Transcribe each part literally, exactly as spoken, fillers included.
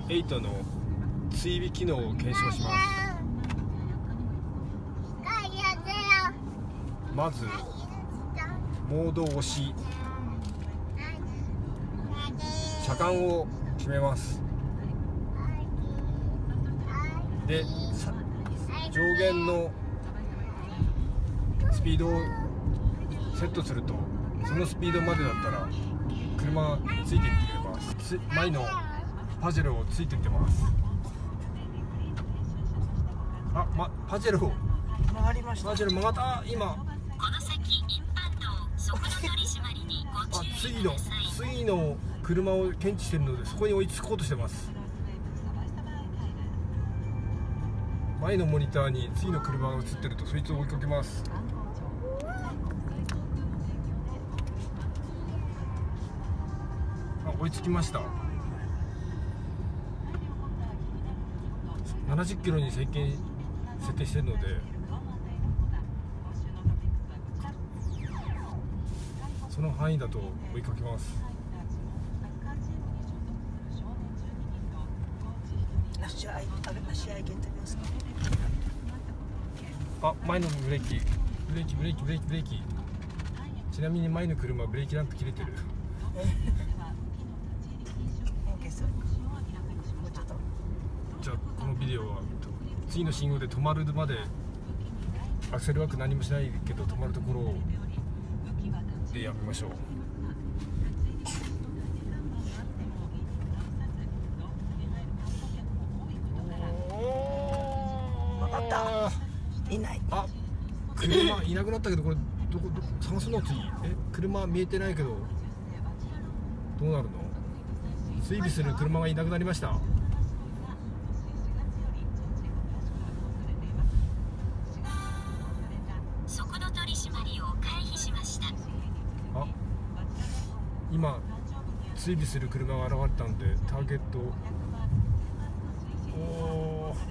エイトの追尾機能を検証します。まずモード押し、車間を決めます。で上限のスピードをセットすると、そのスピードまでだったら車ついていってくれます。前のパジェロをついていってます。あ、ま、パジェロ回りました。 パジェロ曲がった。今この先一般道速度取り締まりにご注意ください。 次の車を検知しているので、そこに追いつこうとしてます。前のモニターに次の車が映ってると、そいつを追いかけます。あ、追いつきました。ななじゅっキロに設定設定してるので、その範囲だと追いかけます。 足合い足合い限定ですか。 あ、前のブレーキブレーキブレーキブレーキブレーキ。ちなみに前の車ブレーキランプ切れてる。じゃあこのビデオは次の信号で止まるまでアクセルワーク何もしないけど、止まるところでやめましょう。 分かった。いない。 あ、車いなくなったけど、これどこどこ探すの次。え、車見えてないけどどうなるの？追尾する車がいなくなりました。 速度取り締まりを回避しました。 あ、今追尾する車が現れたんで、ターゲットおー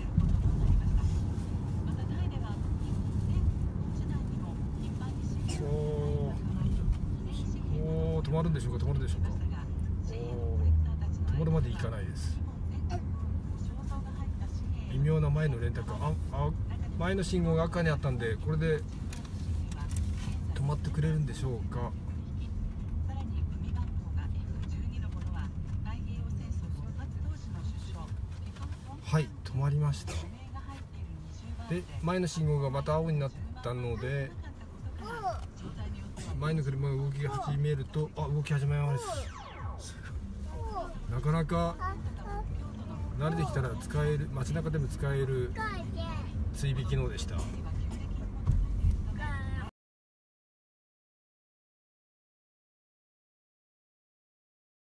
おー止まるんでしょうか止まるでしょうか。お止まるまでいかないです。微妙な前の連絡。ああ前の信号が赤にあったんで、これで止まってくれるんでしょうか。はい、止まりました。で前の信号がまた青になったので、前の車が動き始めると、あ、動き始めます。なかなか慣れてきたら使える、街中でも使える追尾機能でした。